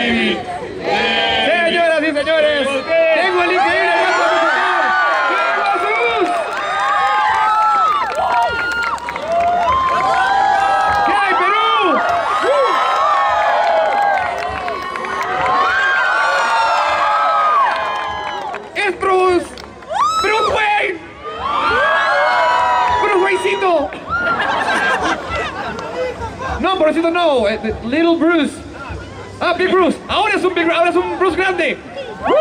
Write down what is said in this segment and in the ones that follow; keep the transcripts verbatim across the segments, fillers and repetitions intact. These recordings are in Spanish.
David. Señoras y señores, tengo el increíble reto musical. ¡Jesús! ¿Qué hay, Perú? Es Bruce. Bruce Wayne. Bruce Waycito. No, pobrecito no. eh, Little Bruce. Ah, Big Bruce. Ahora es un Big, ahora es un Bruce grande. ¡Woo!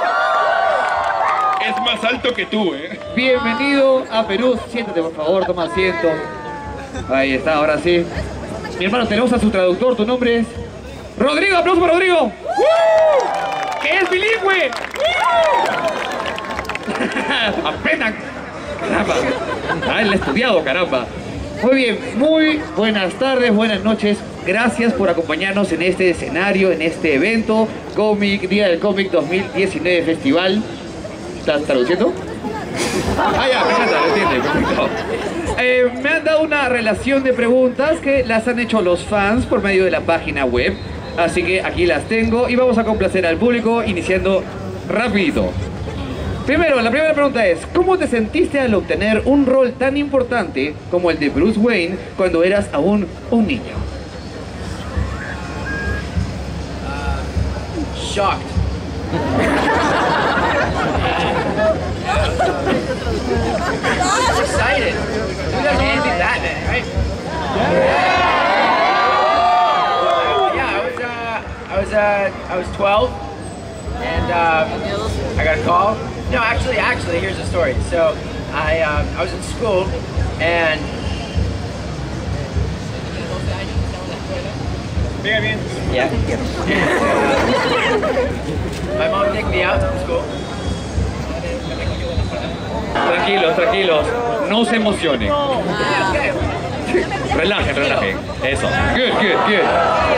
Es más alto que tú, ¿eh? Bienvenido a Perú. Siéntate, por favor, toma asiento. Ahí está, ahora sí. Mi hermano, tenemos a su traductor. Tu nombre es Rodrigo. Aplausos para Rodrigo. ¡Woo! Que es bilingüe. ¡Woo! Aprendan. Caramba. Ah, él ha estudiado, caramba. Muy bien, muy buenas tardes, buenas noches. Gracias por acompañarnos en este escenario, en este evento, Cómic, Día del Cómic dos mil diecinueve Festival. ¿Estás traduciendo? Ah, ya, me encanta, lo entiende, perfecto. Eh, me han dado una relación de preguntas que las han hecho los fans por medio de la página web. Así que aquí las tengo y vamos a complacer al público iniciando rapidito. Primero, la primera pregunta es, ¿cómo te sentiste al obtener un rol tan importante como el de Bruce Wayne cuando eras aún un niño? Shocked. I was excited. You guys made me Batman, right? Yeah, I was, uh, I was, uh, I was twelve, and uh, I got a call. No, actually, actually, here's the story. So, I, um, I was in school, and yeah. My mom picked me out from school. Tranquilos, tranquilos, no se emocionen. Relajen, relajen. Eso. Good, good, good.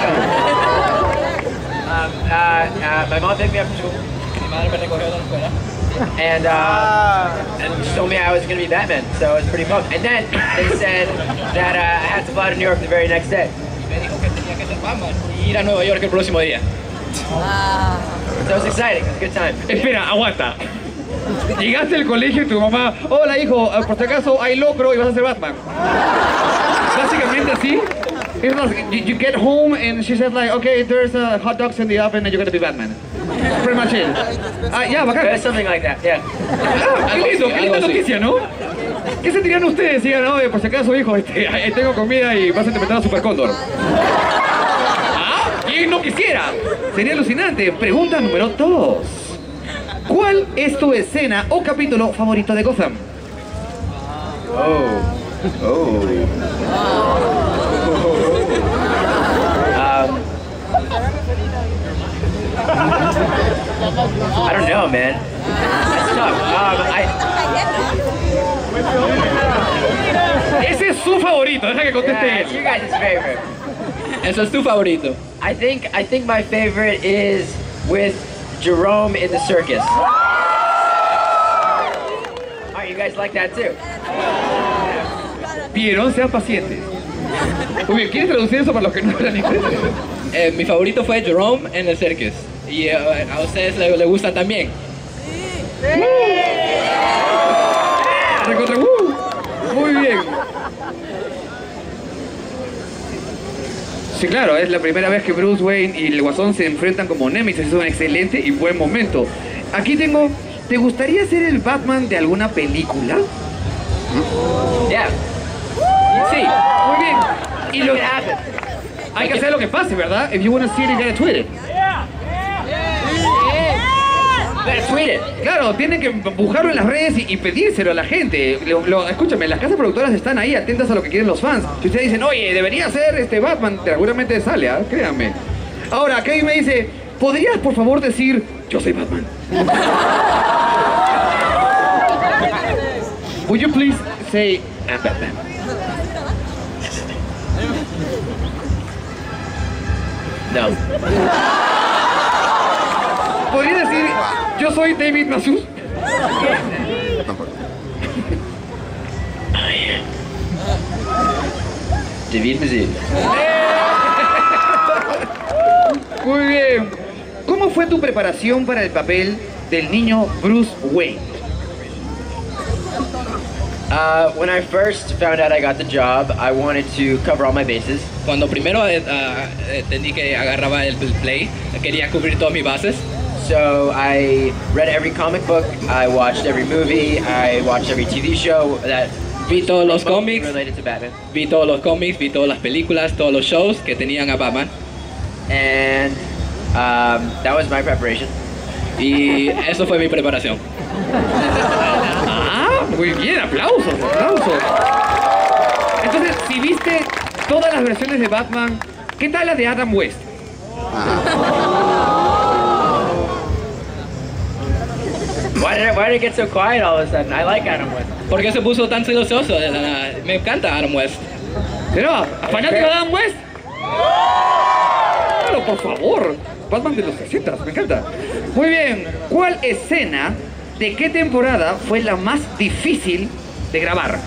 Um, uh, uh, my mom picked me up from school. And, uh, and she told me I was going to be Batman, so I was pretty pumped. And then they said that uh, I had to fly to New York the very next day. Ir a Nueva York el próximo día. So it was exciting, it was a good time. Espera, aguanta. Llegaste al colegio y tu mamá, hola hijo, por si acaso hay locro y vas a ser Batman. Básicamente así. It's like, you, you get home and she says like, okay, there's uh, hot dogs in the oven and you're gonna be Batman. Pretty much it. Ah, ya, bacán. Yeah, something like that, yeah. Ah, qué lindo, qué linda noticia, ¿no? ¿Qué sentirían ustedes si digan, no, por si acaso hijo, este, ahí tengo comida y vas a interpretar a Super Cóndor? ¿Ah? ¿Quién no quisiera? Sería alucinante. Pregunta número dos. ¿Cuál es tu escena o capítulo favorito de Gotham? Oh. Oh. Um, I don't know, man. That's tough. Um, I, Ese es su favorito, deja que conteste yeah, él. it's you guys' favorite. Eso es tu favorito. I think I think my favorite is with Jerome in the circus. Oh, you guys like that too? Vieron, sean pacientes. Muy bien, ¿quieres traducir eso para los que no hablan inglés? Eh, mi favorito fue Jerome en el circus. Y eh, a ustedes le, le gusta también. Recontra, uh, muy bien. Sí, claro, es la primera vez que Bruce Wayne y el Guasón se enfrentan como némesis. Es un excelente y buen momento. Aquí tengo, ¿te gustaría ser el Batman de alguna película? Yeah. Sí, muy bien. Y lo, Make it happen. hay que hacer lo que pase, ¿verdad? If you want to see it, you gotta tweet it. Better tweet it. Claro, tienen que empujarlo en las redes y, y pedírselo a la gente. Lo, lo- escúchame, las casas productoras están ahí atentas a lo que quieren los fans. Si ustedes dicen, oye, debería ser este Batman, seguramente sale, ¿ah? Créanme. Ahora, Kevin me dice, ¿podrías por favor decir, yo soy Batman? Would you please say, I'm Batman? No. ¿Podría decir, yo soy David Mazouz? David Mazouz. Muy bien. fue tu preparación para el papel del niño Bruce Wayne? Uh, when I first found out I got the job, I wanted to cover all my bases. Cuando primero eh, ah, entendí que agarraba el el play, quería cubrir todas mis bases. So I read every comic book, I watched every movie, I watched every T V show that Vi todos los remotely cómics, related to Batman. vi todos los cómics, vi todas las películas, todos los shows que tenían a Batman. And um, that was my preparation. Y eso fue mi preparación. Ah, muy bien, aplausos, aplausos. Entonces, si viste todas las versiones de Batman, ¿qué tal la de Adam West? Why did, it, why did it get so quiet all of a sudden? I like Adam West. ¿Por qué se puso tan silencioso? De la nada? Me encanta Adam West. ¿Pero fanático de Adam West? Claro, por favor. Batman de los sesenta, me encanta. Muy bien, ¿cuál escena de qué temporada fue la más difícil de grabar?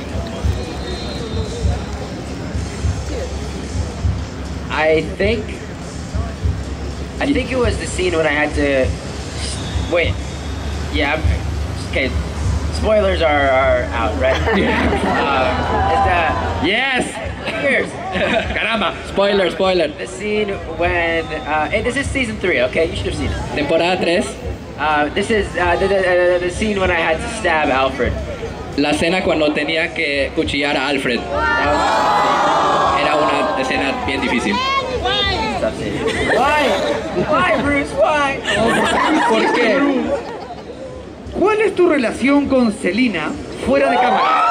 I think I think it was the scene when I had to wait. Yeah. I'm- Okay. Spoilers are, are out, right? uh, is that Yes. Cheers. Caramba. Spoiler, spoiler. The scene when uh, hey, this is season three. Okay, you should have seen it. Temporada tres, Uh, this is uh, the, the, the scene when I had to stab Alfred. la escena cuando tenía que cuchillar a Alfred. That Era una escena bien difícil. was tough scene. Why? Why, Bruce? Why? ¿Por qué? ¿Cuál es tu relación con Selina fuera de cámara?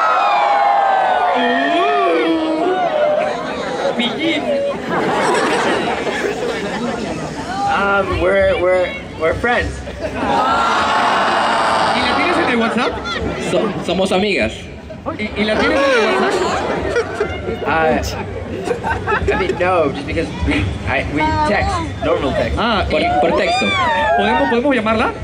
Um, we're we're we're friends. ¿Y la tienes en el WhatsApp? So- somos amigas. ¿Y, y la tienes en el WhatsApp? Uh, I mean, no, just because we I, we text, normal text. Ah, Por, y- por texto. ¿podemos, ¿podemos llamarla?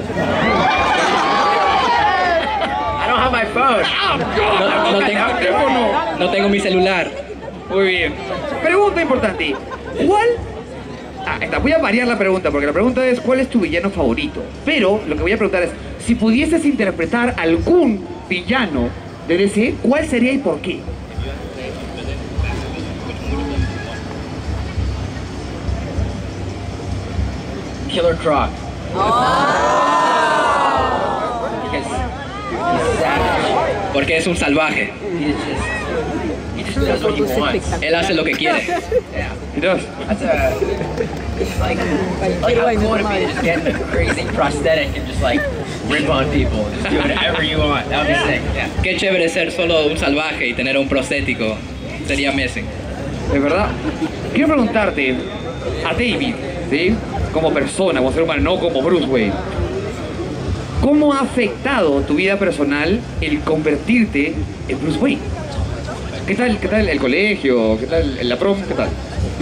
I don't have my phone. No, no tengo, no tengo mi celular. Muy bien. Pregunta importante. ¿Cuál? Ah, esta, voy a variar la pregunta porque la pregunta es ¿cuál es tu villano favorito? Pero lo que voy a preguntar es si pudieses interpretar algún villano de D C, ¿cuál sería y por qué? Killer Croc. Because he's savage. Porque es un salvaje. He's just he just does what he wants. Él hace lo que quiere. Yeah. Entonces, That's a like like how cool would it be to just get a crazy prosthetic and just like rip on people, just do whatever you want. That would be sick. Yeah. Qué chévere ser solo un salvaje y tener un prostético. Sería amazing. de verdad, quiero preguntarte a David, ¿sí? Como persona, como ser humano, no como Bruce Wayne. ¿Cómo ha afectado tu vida personal el convertirte en Bruce Wayne? ¿Qué tal, qué tal el colegio? ¿Qué tal la prom? ¿Qué tal?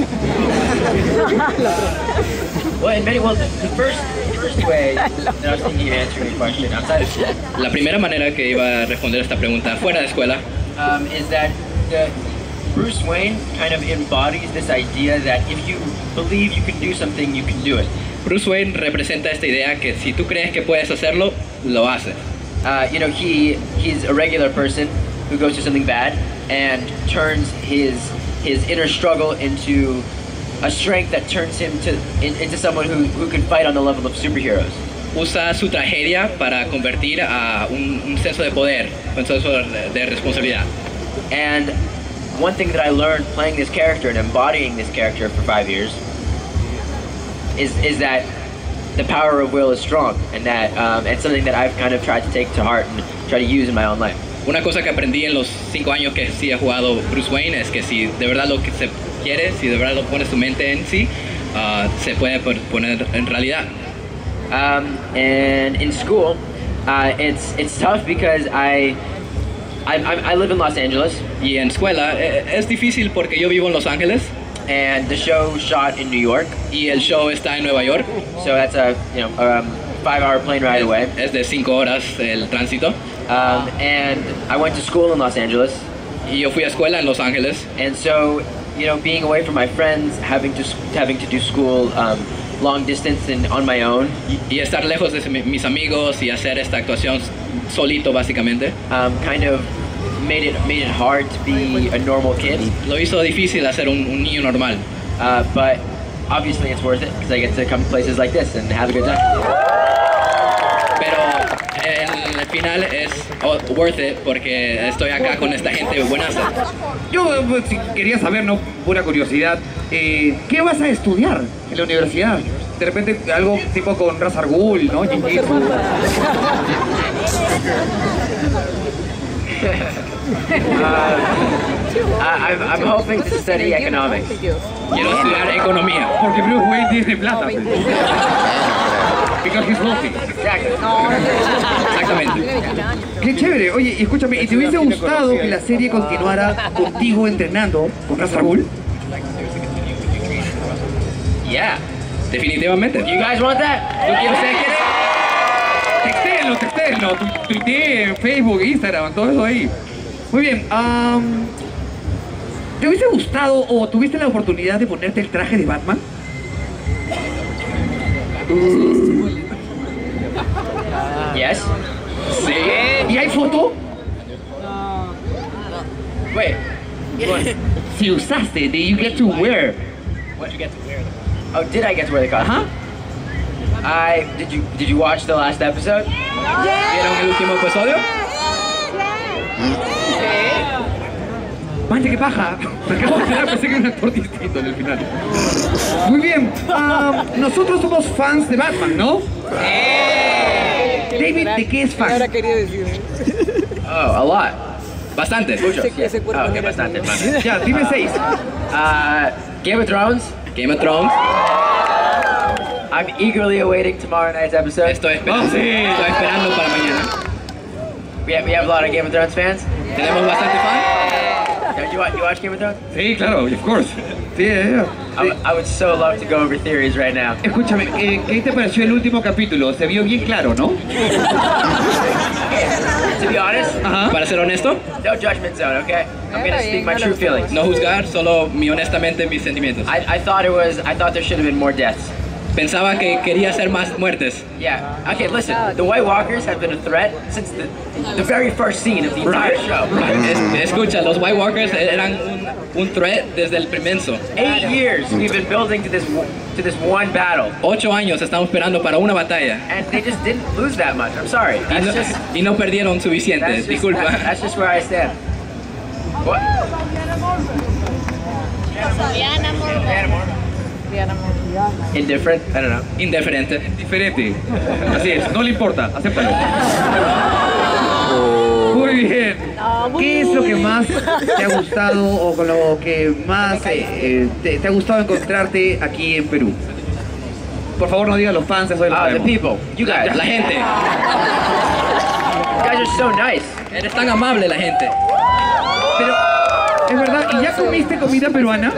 Well, in many well, the the first the first way that I was thinking of answering the question outside of school La primera manera que iba a responder esta pregunta fuera de escuela um, is that the Bruce Wayne kind of embodies this idea that if you believe you can do something, you can do it. Bruce Wayne representa esta idea que si tú crees que puedes hacerlo, lo haces. Uh, you know, he he's a regular person who goes through something bad and turns his his inner struggle into a strength that turns him to in, into someone who, who can fight on the level of superheroes. Usa su tragedia para convertir a un, un senso de poder, un senso de, de responsabilidad. And one thing that I learned playing this character and embodying this character for five years is is that the power of will is strong, and that um, it's something that I've kind of tried to take to heart and try to use in my own life. Una cosa que aprendí en los cinco años que sí he jugado Bruce Wayne es que si de verdad lo que se quiere, si de verdad lo pones tu mente en sí, uh, se puede pon- poner en realidad. Um, and in school, uh, it's it's tough because I I, I I live in Los Angeles, Y en escuela eh, es difícil porque yo vivo en Los Ángeles and the show shot in New York, y el show está en Nueva York. so that's a you know um, five-hour plane ride away. Es de cinco horas el tránsito. Um, and I went to school in Los Angeles, Y yo fui a escuela en Los Ángeles. and so you know being away from my friends, having to s- having to do school um, long distance and on my own. Y, y estar lejos de mi- mis amigos y hacer esta actuación solito básicamente. Um, kind of made it made it hard to be a normal kid. Lo hizo difícil hacer un, un niño normal. Uh, but obviously it's worth it because I get to come to places like this and have a good time. Pero en el final es oh, worth it porque estoy acá con esta gente buenaza. Yo eh, pues, si quería saber, no, pura curiosidad, eh, ¿qué vas a estudiar en la universidad? De repente algo tipo con Ra's al Ghul, ¿no? Jiu-Jitsu. I, I'm, I'm hoping to study economics. Quiero estudiar economía. Porque Bruce Wayne tiene plata. pues. Because he's wealthy. Exactly. Exactamente. Qué chévere. Oye, y escúchame, ¿y te hubiese gustado que la serie continuara contigo entrenando con Ra's al Ghul? Yeah. Definitivamente. You guys want that? ¿Tú quieres ser quién Textéenlo, textéenlo, tu- tuiteé, Facebook, Instagram, todo eso ahí. Muy bien, am, ¿te hubiese gustado o tuviste la oportunidad de ponerte el traje de Batman? Yes. Sí. ¿Y hay foto? Wait. Si usaste, did you get to wear? What you get to wear? Oh, did I get to wear the costume? Ajá. I did you did you watch the last episode? ¿Vieron el último episodio? Manche, qué paja. Me acabo de enterar, pensé que era un actor distinto en el final. Muy bien, am, nosotros somos fans de Batman, ¿no? David, ¿de qué es fan? Ahora quería decir. Oh, a lot. Bastante. Muchos. Ese- ese cuerpo Oh, okay, mira bastante. como- bastante. Ya, dime seis. Uh, Game of Thrones. Game of Thrones. I'm eagerly awaiting tomorrow night's episode. Estoy esperando. Oh, sí. Estoy esperando para mañana. We have, we have a lot of Game of Thrones fans. Tenemos bastante fan. Yeah, you, wa- you watch Game of Thrones? Sí, claro, of course. Sí, eh, I, would- I would so love to go over theories right now. Escúchame, eh, ¿qué te pareció el último capítulo? Se vio bien claro, ¿no? To be honest, Ajá. Para ser honesto, no judgment zone, okay? I'm gonna speak my true feelings. no juzgar, solo mi honestamente mis sentimientos. I, I thought it was. I thought there should have been more deaths. Pensaba que quería hacer más muertes. Yeah. Okay. Listen, the White Walkers have been a threat since the the very first scene of the entire show. Es- escucha, los White Walkers eran un, un threat desde el primenso. Eight years we've been building to this w- to this one battle, Ocho años estamos esperando para una batalla and they just didn't lose that much. I'm sorry. y That's no, just y no perdieron suficiente. that's just, Disculpa. that- that's just where I stand. What? Diana Mormon. Indifferent? I don't know. Indiferente. Diferente. Así es, no le importa, acéptalo. Muy bien. ¿Qué es lo que más te ha gustado o con lo que más eh, eh, te, te ha gustado encontrarte aquí en Perú? Por favor, no digas los fans, eso ya lo Ah, the sabemos. people. You guys. La gente. You guys are so nice. Eres tan amable la gente. Pero, es verdad, ¿y ya comiste comida peruana?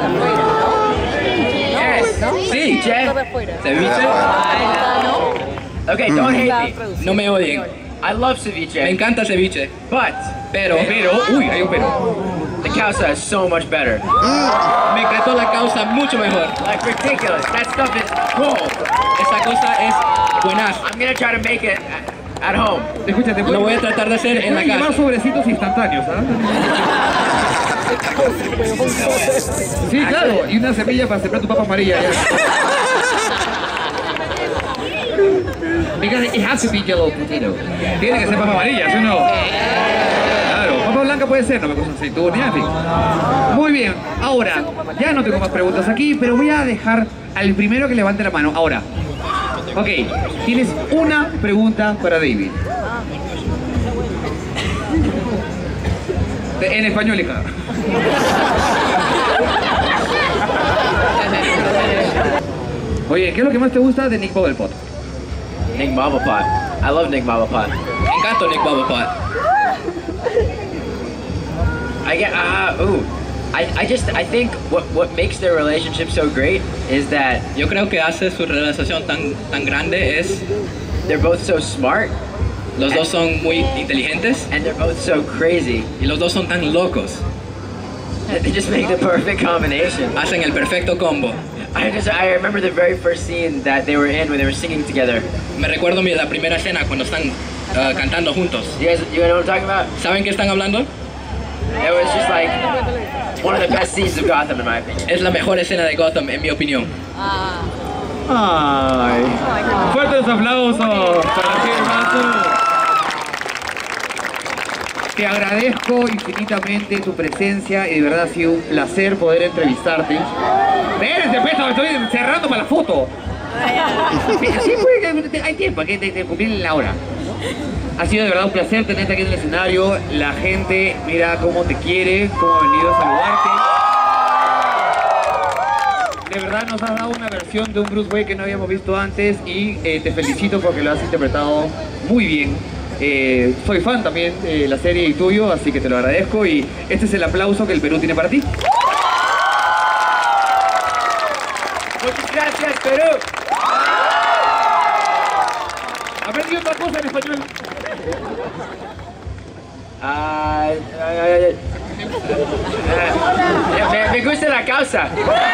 Yes. Sí. Jay. Ceviche. Okay, don't hate me. No me odien. I love Me ceviche, encanta el ceviche. but Pero, Pero, uy, hay un pero. the causa is so much better. me encantó la causa mucho mejor. Like ridiculous. That stuff is gold. Esa cosa es buenazo. I'm gonna try to make it at, at home. Escúchate, Lo voy a tratar de hacer en la llevar casa. sobrecitos instantáneos, ¿ah? Sí, claro, y una semilla para sembrar tu papa amarilla. Ya. Because it has to be yellow potato. Tiene que ser papa amarilla, ¿sí o no? Claro, papa blanca puede ser, no me gusta aceituna, en fin. Muy bien, ahora, ya no tengo más preguntas aquí, pero voy a dejar al primero que levante la mano. Ahora, ok, tienes una pregunta para David. En español, hija. Oye, ¿qué es lo que más te gusta de Nick Bobblepot? Nick Mabapot. I love Nick Mabapot. Me encanta Nick Bobblepot. I get ah ooh. I, I just I think what what makes their relationship so great is that Yo creo que hace su relación tan, tan grande es they're both so smart los dos son muy inteligentes and they're both so crazy. y los dos son tan locos. They just make the perfect combination. Hacen el perfecto combo. I just I remember the very first scene that they were in when they were singing together. Me recuerdo mi- la primera escena cuando están uh, cantando juntos. You guys, you know what I'm talking about? ¿Saben qué están hablando? It was just like one of the best scenes of Gotham, in my opinion. Es la mejor escena de Gotham, en mi opinión. Ay, fuertes aplausos para Gil Manso. Te agradezco infinitamente tu presencia y de verdad ha sido un placer poder entrevistarte. Espérense, pues, estoy cerrando para la foto. Sí, pues, hay tiempo, hay que de cumplir la hora. Ha sido de verdad un placer tenerte aquí en el escenario. La gente, mira cómo te quiere, cómo ha venido a saludarte. De verdad nos has dado una versión de un Bruce Wayne que no habíamos visto antes y eh, te felicito porque lo has interpretado muy bien. Eh, soy fan también de la serie y tuyo, así que te lo agradezco y este es el aplauso que el Perú tiene para ti. Muchas gracias, Perú. ¿Aprendí otra cosa en español? Ah, uh, uh, me, me gusta la causa.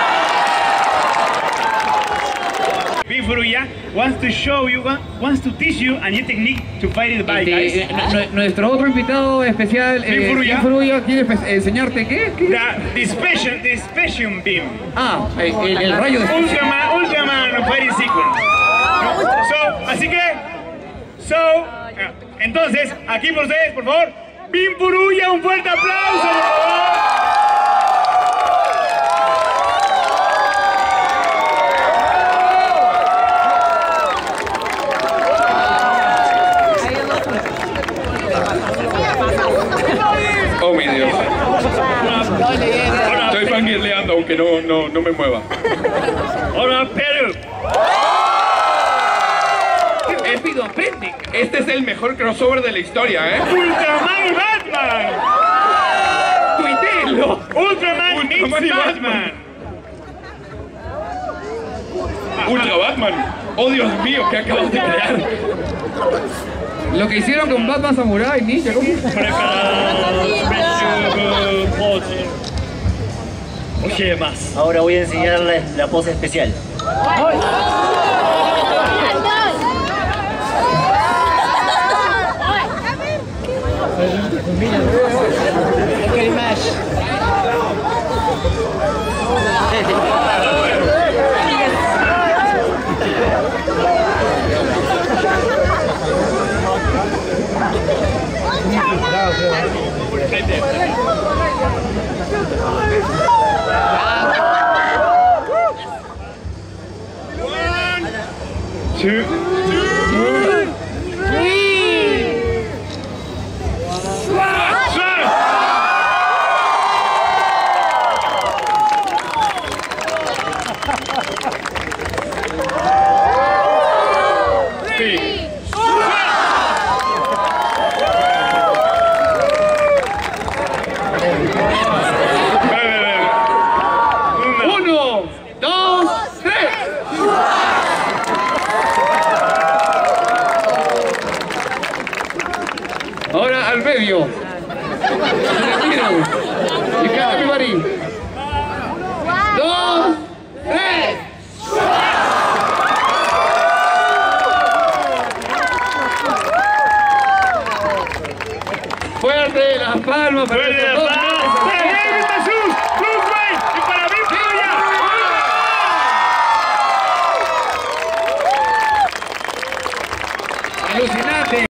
Big Furuya wants to show you, wants to teach you a new technique to fight the bad guys. Este, eh, nuestro otro invitado especial, Big eh, Furuya. Big Furuya, quiere enseñarte qué. ¿Qué? The, the special, the special beam. Ah, el, el, el rayo de... Ultraman, Ultraman fighting sequence. So, así que, so, eh, entonces, aquí por ustedes, por favor, Big Furuya, un fuerte aplauso, por favor. Oh, mi Dios. Estoy fangirleando aunque no, no, no me mueva. Hola, Perú. Eh, pido, aprende. Este es el mejor crossover de la historia, ¿eh? Ultraman y Batman. Tuitelo. Ultraman, Ultraman meets y Batman. Ultra Batman. Oh, Dios mío, ¿qué acabas de crear? Lo que hicieron con Batman Samurai, Ninja, ¿cómo? Oye, más. Ahora voy a enseñarles la pose especial. Two. Uno, dos, tres. Ahora al medio. Y cada everybody. Dos, tres. Fuerte las palmas para Fuerte estos las dos. palmas. Para David Jesús, Bruce Wayne y para Big Furuya. Alucinante.